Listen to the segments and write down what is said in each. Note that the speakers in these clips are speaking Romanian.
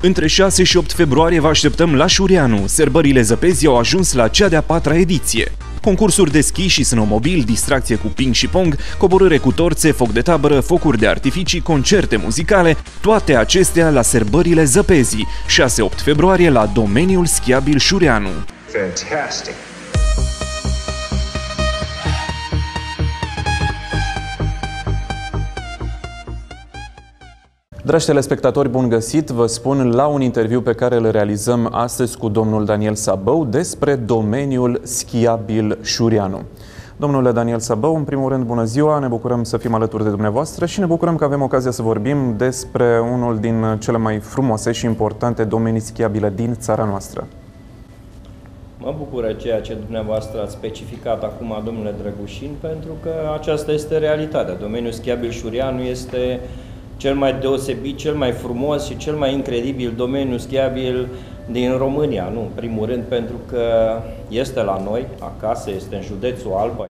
Între 6 și 8 februarie vă așteptăm la Șureanu. Sărbările Zăpezii au ajuns la cea de-a 4-a ediție. Concursuri de schi și snowmobil, distracție cu ping și pong, coborâre cu torțe, foc de tabără, focuri de artificii, concerte muzicale, toate acestea la Sărbările Zăpezii, 6-8 februarie la domeniul schiabil Șureanu. Fantastic! Dragi telespectatori, bun găsit! Vă spun la un interviu pe care îl realizăm astăzi cu domnul Daniel Sabău despre domeniul schiabil Șureanu. Domnule Daniel Sabău, în primul rând, bună ziua! Ne bucurăm să fim alături de dumneavoastră și ne bucurăm că avem ocazia să vorbim despre unul din cele mai frumoase și importante domenii schiabile din țara noastră. Mă bucură ceea ce dumneavoastră ați specificat acum, domnule Drăgușin, pentru că aceasta este realitatea. Domeniul schiabil Șureanu este cel mai deosebit, cel mai frumos și cel mai incredibil domeniu schiabil din România. Nu, în primul rând pentru că este la noi, acasă, este în județul Alba.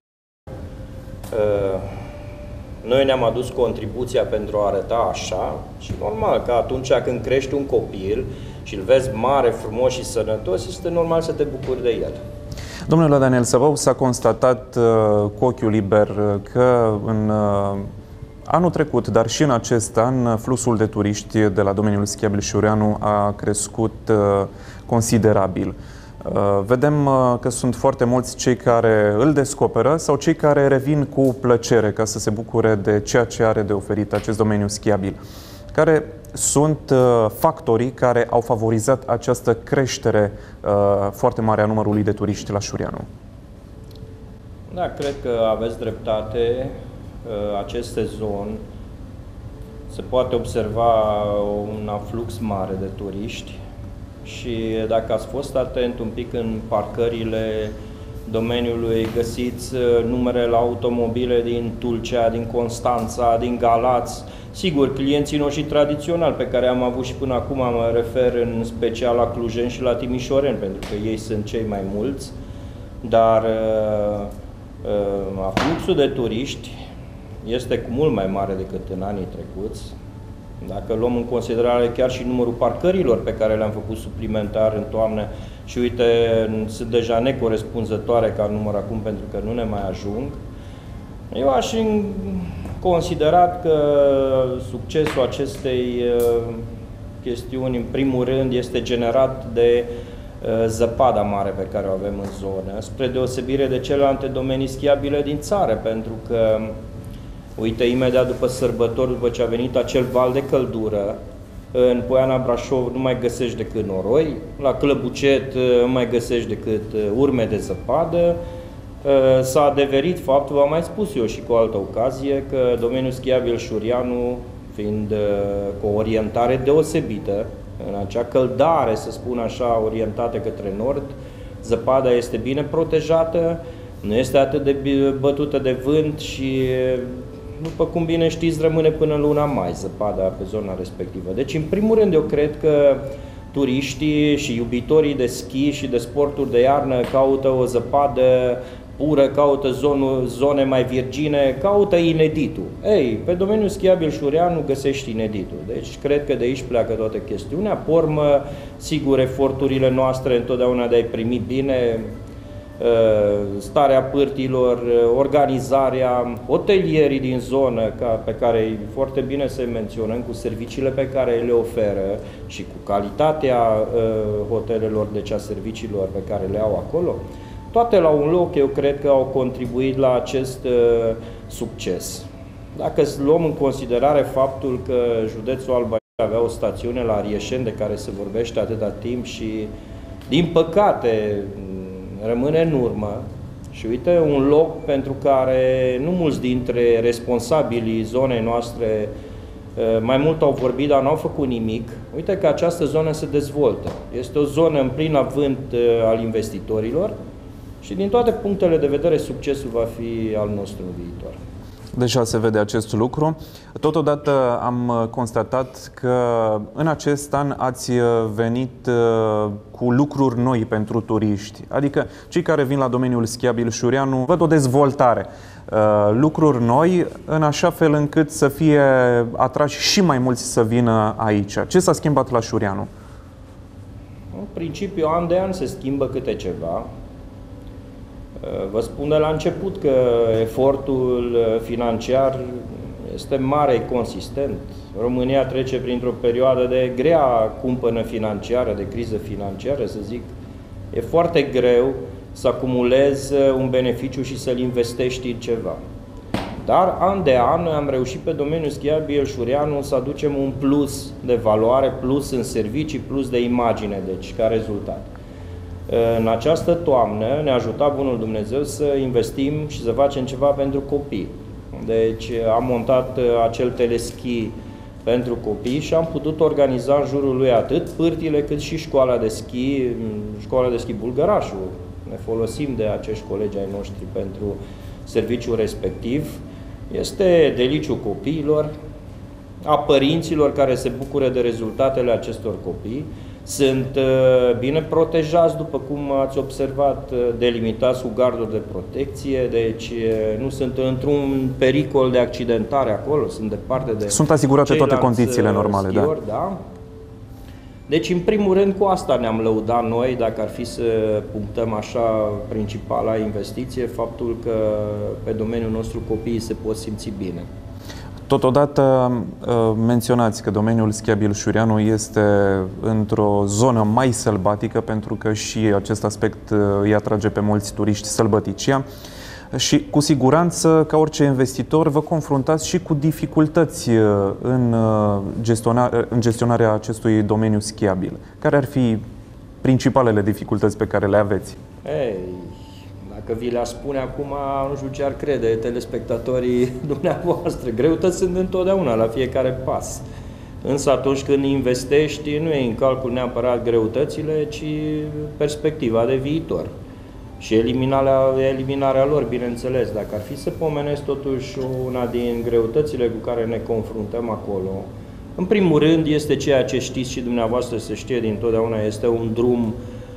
Noi ne-am adus contribuția pentru a arăta așa și normal că atunci când crești un copil și îl vezi mare, frumos și sănătos, este normal să te bucuri de el. Domnule Daniel Sabău, s-a constatat cu ochiul liber că în anul trecut, dar și în acest an, fluxul de turiști de la domeniul schiabil Șureanu a crescut considerabil. Vedem că sunt foarte mulți cei care îl descoperă sau cei care revin cu plăcere ca să se bucure de ceea ce are de oferit acest domeniu schiabil. Care sunt factorii care au favorizat această creștere foarte mare a numărului de turiști la Șureanu? Da, cred că aveți dreptate. Acest sezon se poate observa un aflux mare de turiști și dacă ați fost atent un pic în parcările domeniului, găsiți numere la automobile din Tulcea, din Constanța, din Galați. Sigur, clienții noștri tradiționali pe care am avut și până acum, mă refer în special la clujeni și la timișoreni, pentru că ei sunt cei mai mulți, dar afluxul de turiști este cu mult mai mare decât în anii trecuți. Dacă luăm în considerare chiar și numărul parcărilor pe care le-am făcut suplimentar în toamnă și uite, sunt deja necorespunzătoare ca număr acum pentru că nu ne mai ajung, eu aș considera că succesul acestei chestiuni, în primul rând, este generat de zăpada mare pe care o avem în zonă, spre deosebire de celelalte domenii schiabile din țară, pentru că uite, imediat după sărbători, după ce a venit acel val de căldură, în Poiana Brașov nu mai găsești decât noroi, la Clăbucet nu mai găsești decât urme de zăpadă. S-a adeverit faptul, v-am mai spus eu și cu o altă ocazie, că domeniul schiabil Șureanu, fiind cu o orientare deosebită, în acea căldare, să spun așa, orientată către nord, zăpada este bine protejată, nu este atât de bătută de vânt și, după cum bine știți, rămâne până luna mai zăpada pe zona respectivă. Deci, în primul rând, eu cred că turiștii și iubitorii de schi și de sporturi de iarnă caută o zăpadă pură, caută zone mai virgine, caută ineditul. Ei, pe domeniul schiabil Șureanu găsești ineditul. Deci, cred că de aici pleacă toată chestiunea. Pe urmă, sigur, eforturile noastre întotdeauna de a-i primi bine, starea pârtilor, organizarea, hotelierii din zonă, pe care foarte bine să menționăm, cu serviciile pe care le oferă și cu calitatea hotelelor, deci a serviciilor pe care le au acolo, toate la un loc, eu cred că au contribuit la acest succes. Dacă luăm în considerare faptul că județul Alba avea o stațiune la Rieșeni de care se vorbește atâta timp și, din păcate, rămâne în urmă și uite, un loc pentru care nu mulți dintre responsabilii zonei noastre mai mult au vorbit, dar n-au făcut nimic. Uite că această zonă se dezvoltă. Este o zonă în plin avânt al investitorilor și din toate punctele de vedere succesul va fi al nostru în viitor. Deja se vede acest lucru. Totodată am constatat că în acest an ați venit cu lucruri noi pentru turiști. Adică cei care vin la domeniul schiabil Șureanu văd o dezvoltare. Lucruri noi, în așa fel încât să fie atrași și mai mulți să vină aici. Ce s-a schimbat la Șureanu? În principiu, an de an se schimbă câte ceva. Vă spun de la început că efortul financiar este mare, consistent. România trece printr-o perioadă de grea cumpănă financiară, de criză financiară, să zic. E foarte greu să acumulezi un beneficiu și să-l investești în ceva. Dar an de an am reușit pe domeniul schiabil Ilșureanu să aducem un plus de valoare, plus în servicii, plus de imagine, deci ca rezultat. În această toamnă ne-a ajutat Bunul Dumnezeu să investim și să facem ceva pentru copii. Deci am montat acel teleschi pentru copii și am putut organiza în jurul lui atât pârtile cât și școala de schi Bulgărașul. Ne folosim de acești colegi ai noștri pentru serviciul respectiv. Este deliciul copiilor, a părinților care se bucură de rezultatele acestor copii. Sunt bine protejați, după cum ați observat, delimitați cu garduri de protecție, deci nu sunt într-un pericol de accidentare acolo, sunt departe de... Sunt asigurate toate condițiile normale, schiori, da. Deci, în primul rând, cu asta ne-am lăudat noi, dacă ar fi să punctăm așa principala investiție, faptul că pe domeniul nostru copiii se pot simți bine. Totodată menționați că domeniul schiabil Ilșureanu este într-o zonă mai sălbatică, pentru că și acest aspect îi atrage pe mulți turiști, sălbăticia. Și cu siguranță, ca orice investitor, vă confruntați și cu dificultăți în gestionarea acestui domeniu schiabil. Care ar fi principalele dificultăți pe care le aveți? Dacă vi le-aș spune acum, nu știu ce ar crede telespectatorii dumneavoastră. Greutăți sunt întotdeauna, la fiecare pas. Însă atunci când investești, nu e în calcul neapărat greutățile, ci perspectiva de viitor. Și eliminarea lor, bineînțeles. Dacă ar fi să pomenesc totuși una din greutățile cu care ne confruntăm acolo, în primul rând este ceea ce știți și dumneavoastră se știe dintotdeauna, este un drum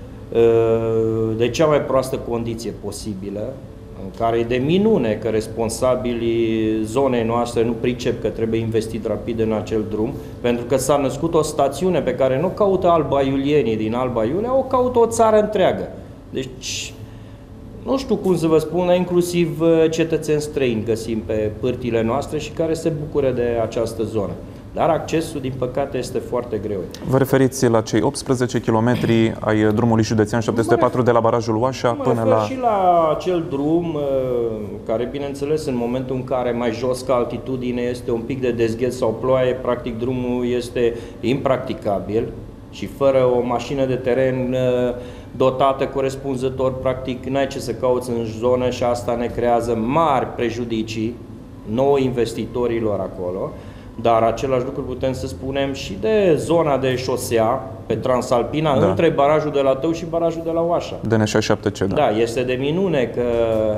de cea mai proastă condiție posibilă, în care e de minune că responsabilii zonei noastre nu pricep că trebuie investit rapid în acel drum, pentru că s-a născut o stațiune pe care nu caută albaiulienii din Alba Iulia, o caută o țară întreagă. Deci, nu știu cum să vă spun, inclusiv cetățeni străini găsim pe pârtile noastre și care se bucură de această zonă. Dar accesul, din păcate, este foarte greu. Vă referiți la cei 18 km ai drumului județean 704 de la barajul Oașa până la... și la acel drum care, bineînțeles, în momentul în care mai jos ca altitudine este un pic de dezgheț sau ploaie, practic drumul este impracticabil și fără o mașină de teren dotată corespunzător, practic n-ai ce să cauți în zonă și asta ne creează mari prejudicii nouă investitorilor acolo. Dar același lucru putem să spunem și de zona de șosea pe Transalpina, da, între barajul de la Tău și barajul de la Oașa. DN67C, da. Da, este de minune că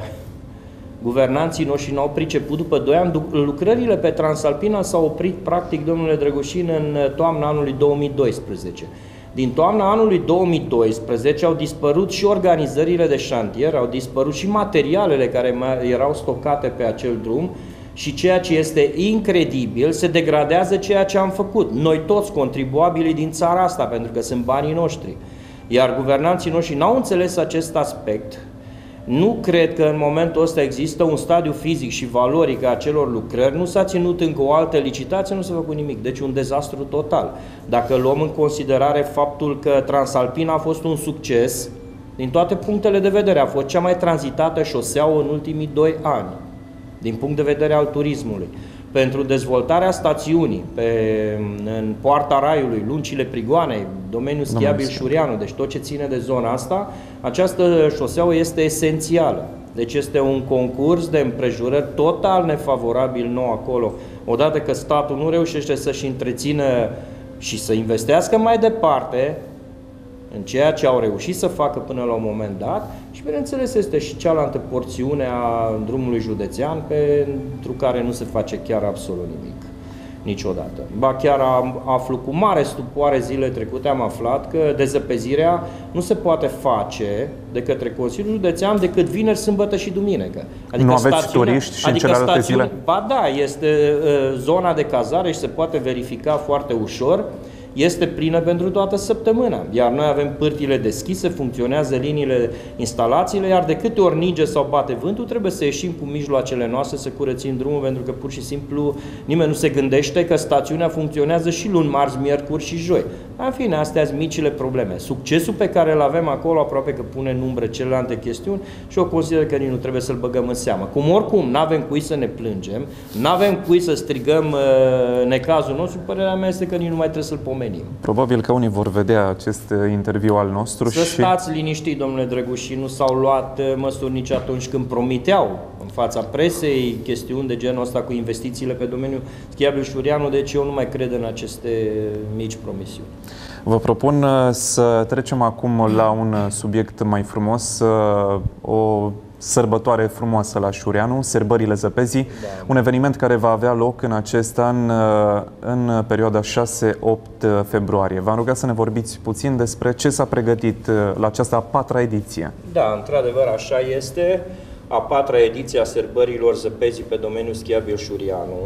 guvernanții noștri n-au priceput după 2 ani. Lucrările pe Transalpina s-au oprit, practic, domnule Drăgușin, în toamna anului 2012. Din toamna anului 2012 au dispărut și organizările de șantier, au dispărut și materialele care erau stocate pe acel drum. Și ceea ce este incredibil, se degradează ceea ce am făcut. Noi toți, contribuabilii din țara asta, pentru că sunt banii noștri. Iar guvernanții noștri n-au înțeles acest aspect. Nu cred că în momentul ăsta există un stadiu fizic și valoric a acelor lucrări. Nu s-a ținut încă o altă licitație, nu s-a făcut nimic. Deci un dezastru total. Dacă luăm în considerare faptul că Transalpina a fost un succes, din toate punctele de vedere, a fost cea mai tranzitată șoseaua în ultimii 2 ani. Din punct de vedere al turismului. Pentru dezvoltarea stațiunii în Poarta Raiului, Luncile Prigoanei, domeniul schiabil Ilșureanu, deci tot ce ține de zona asta, această șoseaua este esențială. Deci este un concurs de împrejurări total nefavorabil nou acolo. Odată că statul nu reușește să-și întrețină și să investească mai departe în ceea ce au reușit să facă până la un moment dat și, bineînțeles, este și cealaltă porțiune a drumului județean pentru care nu se face chiar absolut nimic, niciodată. Ba chiar aflu cu mare stupoare zilele trecute, am aflat că dezăpezirea nu se poate face de către Consiliul Județean decât vineri, sâmbătă și duminică. Adică nu aveți turiști și în celelalte zile? Ba da, este zona de cazare și se poate verifica foarte ușor. este plină pentru toată săptămâna. Iar noi avem pârtile deschise, funcționează liniile, instalațiile, iar de câte ori ninge sau bate vântul, trebuie să ieșim cu mijloacele noastre să curățim drumul, pentru că pur și simplu nimeni nu se gândește că stațiunea funcționează și luni, marți, miercuri și joi. În fine, astea sunt micile probleme. Succesul pe care îl avem acolo aproape că pune în umbră celelalte chestiuni și eu consider că nici nu trebuie să-l băgăm în seamă. Cum oricum n-avem cui să ne plângem, n-avem cui să strigăm necazul nostru, părerea mea este că nici nu mai trebuie să-l pomenim. Probabil că unii vor vedea acest interviu al nostru Să stați liniștiți, domnule Drăguș, și nu s-au luat măsuri nici atunci când promiteau în fața presei chestiuni de genul ăsta cu investițiile pe domeniul schiabil Șureanu, deci eu nu mai cred în aceste mici promisiuni. Vă propun să trecem acum la un subiect mai frumos, o sărbătoare frumoasă la Șureanu, Sărbările Zăpezii, Da. un eveniment care va avea loc în acest an, în perioada 6-8 februarie. V-am rugat să ne vorbiți puțin despre ce s-a pregătit la această a patra ediție. Da, într-adevăr așa este. A patra ediție a Sărbărilor Zăpezii pe domeniul schiabil Șureanu.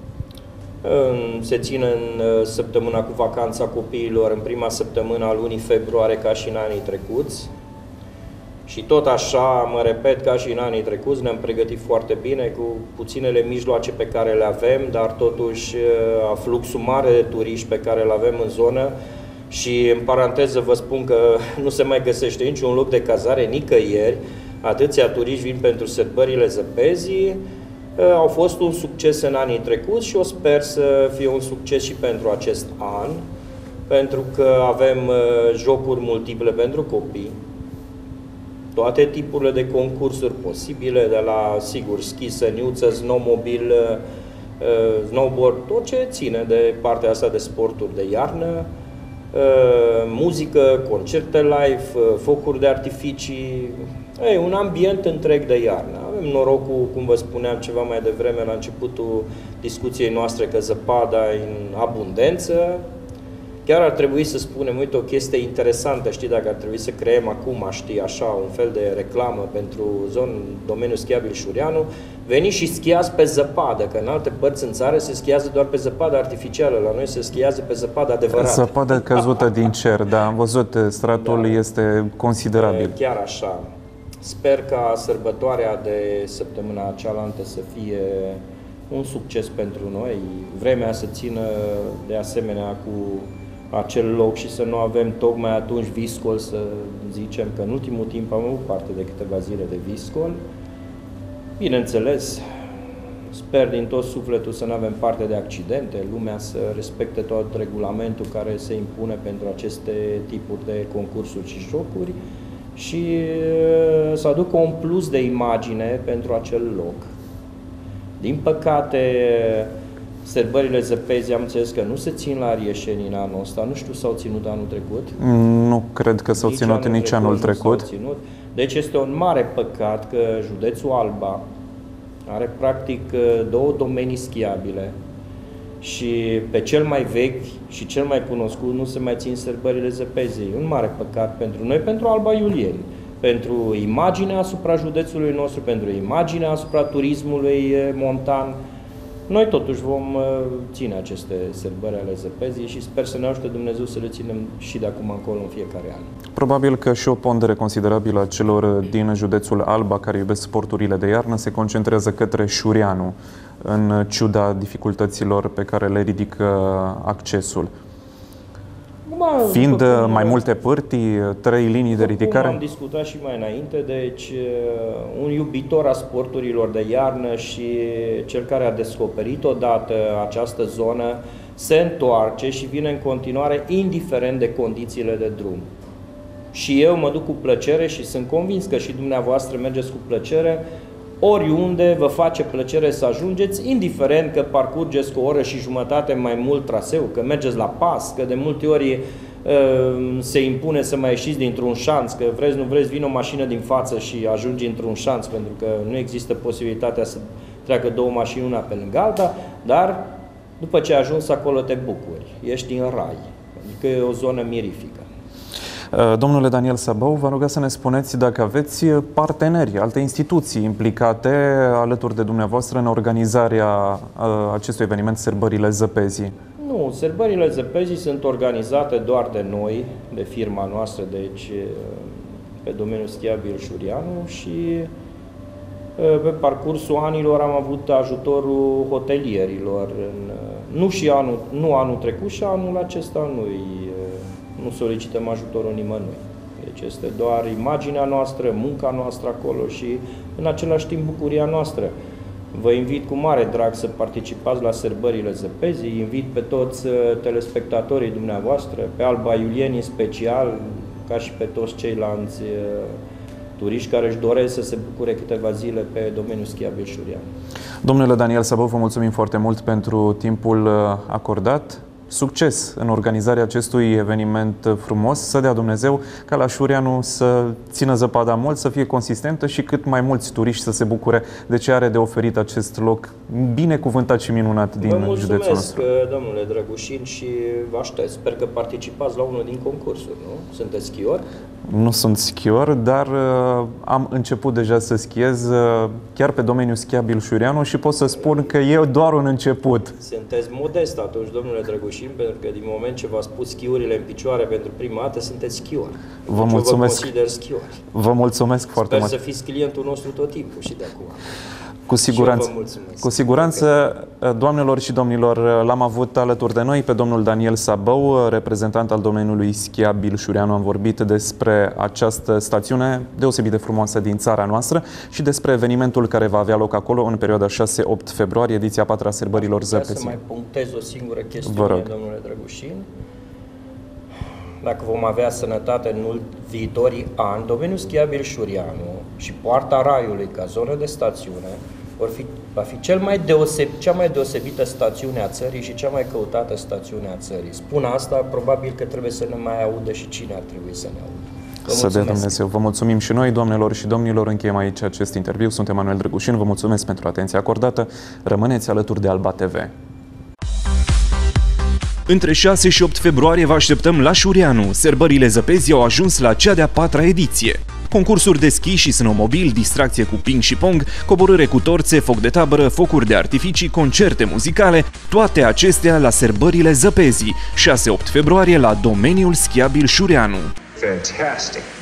Se ține în săptămâna cu vacanța copiilor, în prima săptămână a lunii februarie, ca și în anii trecuți. Și tot așa, mă repet, ca și în anii trecuți, ne-am pregătit foarte bine cu puținele mijloace pe care le avem, dar totuși fluxul mare de turiști pe care îl avem în zonă. Și în paranteză vă spun că nu se mai găsește niciun loc de cazare nicăieri. Atâția turiști vin pentru Sărbările Zăpezii. Au fost un succes în anii trecuți și o sper să fie un succes și pentru acest an, pentru că avem jocuri multiple pentru copii, toate tipurile de concursuri posibile, de la, sigur, schi, săniuță, snowmobil, snowboard, tot ce ține de partea asta de sporturi de iarnă, muzică, concerte live, focuri de artificii, un ambient întreg de iarnă. Avem norocul, cum vă spuneam ceva mai devreme la începutul discuției noastre, că zăpada e în abundență. Chiar ar trebui să spunem, uite, o chestie interesantă, știi, dacă ar trebui să creăm acum, știi, așa, un fel de reclamă pentru domeniul schiabil Șureanu, veniți și schiați pe zăpadă, că în alte părți în țară se schiază doar pe zăpadă artificială, la noi se schiază pe zăpadă adevărată. Zăpadă căzută din cer, da, am văzut, stratul este considerabil. Chiar așa. Sper ca sărbătoarea de săptămâna cealaltă să fie un succes pentru noi, vremea să țină de asemenea cu acel loc și să nu avem tocmai atunci viscol, să zicem că în ultimul timp am avut parte de câteva zile de viscol. Bineînțeles, sper din tot sufletul să nu avem parte de accidente, lumea să respecte tot regulamentul care se impune pentru aceste tipuri de concursuri și jocuri și să aducă un plus de imagine pentru acel loc. Din păcate, Sărbările Zăpezii am înțeles că nu se țin la Rieșeni în anul ăsta, nu știu, s-au ținut anul trecut? Nu cred că s-au ținut nici anul trecut. Deci este un mare păcat că județul Alba are practic două domenii schiabile și pe cel mai vechi și cel mai cunoscut nu se mai țin Sărbările Zăpezii. Un mare păcat pentru noi, pentru Alba Iulieni, pentru imaginea asupra județului nostru, pentru imaginea asupra turismului montan. Noi totuși vom ține aceste sărbări ale Zăpezii și sper să ne ajute Dumnezeu să le ținem și de acum încolo în fiecare an. Probabil că și o pondere considerabilă a celor din județul Alba care iubesc sporturile de iarnă se concentrează către Șureanu, în ciuda dificultăților pe care le ridică accesul. Fiind mai multe pârtii, 3 linii de ridicare. Am discutat și mai înainte, deci un iubitor a sporturilor de iarnă și cel care a descoperit odată această zonă se întoarce și vine în continuare indiferent de condițiile de drum. Și eu mă duc cu plăcere și sunt convins că și dumneavoastră mergeți cu plăcere. Oriunde vă face plăcere să ajungeți, indiferent că parcurgeți cu o oră și jumătate mai mult traseu, că mergeți la pas, că de multe ori se impune să mai ieșiți dintr-un șanț, că vreți, nu vreți, vine o mașină din față și ajungi într-un șanț, pentru că nu există posibilitatea să treacă două mașini una pe lângă alta, dar după ce ai ajuns acolo te bucuri, ești în rai, adică e o zonă mirifică. Domnule Daniel Sabău, vă rog să ne spuneți dacă aveți parteneri, alte instituții implicate alături de dumneavoastră în organizarea acestui eveniment, Sărbările Zăpezii. Nu, sărbările Zăpezii sunt organizate doar de noi, de firma noastră, deci pe domeniul schiabil Șurianu și pe parcursul anilor am avut ajutorul hotelierilor. Nu anul trecut și anul acesta nu solicităm ajutorul nimănui. Deci este doar imaginea noastră, munca noastră acolo și în același timp bucuria noastră. Vă invit cu mare drag să participați la sărbările Zăpezii, invit pe toți telespectatorii dumneavoastră, pe Alba Iulieni special, ca și pe toți ceilalți turiști care își doresc să se bucure câteva zile pe domeniul schiabil Șurianu. Domnule Daniel Săbău, vă mulțumim foarte mult pentru timpul acordat. Succes în organizarea acestui eveniment frumos, să dea Dumnezeu ca la Șurianu să țină zăpada mult, să fie consistentă și cât mai mulți turiști să se bucure de ce are de oferit acest loc binecuvântat și minunat din județul nostru. Vă mulțumesc, domnule Drăgușin, și vă aștept. Sper că participați la unul din concursuri, nu? Sunteți schior? Nu sunt schior, dar am început deja să schiez chiar pe domeniul schiabil Șurianu și pot să spun că e doar un început. Sunteți modest atunci, domnule Drăgușin, pentru că din moment ce v-a spus schiurile în picioare pentru prima dată, sunteți schior. Vă mulțumesc. Vă consider schior. Vă mulțumesc foarte mult. Sper să fiți clientul nostru tot timpul și de acum. Cu siguranță. Cu siguranță, doamnelor și domnilor, l-am avut alături de noi pe domnul Daniel Săbău, reprezentant al domeniului schiabil Șurianu. Am vorbit despre această stațiune deosebit de frumoasă din țara noastră și despre evenimentul care va avea loc acolo în perioada 6-8 februarie, ediția 4 a sărbărilor Zăpezii. Să mai punctez o singură chestiune, domnule Drăgușin. Dacă vom avea sănătate în viitorii ani, domeniul schiabil Șurianu și Poarta Raiului ca zonă de stațiune va fi cea mai deosebită stațiune a țării și cea mai căutată stațiune a țării. Spun asta, probabil că trebuie să ne mai audă și cine ar trebui să ne audă. Să dea Dumnezeu. Vă mulțumim și noi, doamnelor și domnilor. Încheiem aici acest interviu. Sunt Emanuel Drăgușin. Vă mulțumesc pentru atenția acordată. Rămâneți alături de Alba TV. Între 6 și 8 februarie vă așteptăm la Șurianu. Sărbările Zăpezii au ajuns la cea de-a 4-a ediție. Concursuri de schi și snowmobil, distracție cu ping și pong, coborâre cu torțe, foc de tabără, focuri de artificii, concerte muzicale, toate acestea la Sărbările Zăpezii, 6-8 februarie la domeniul schiabil Șurianu. Fantastic.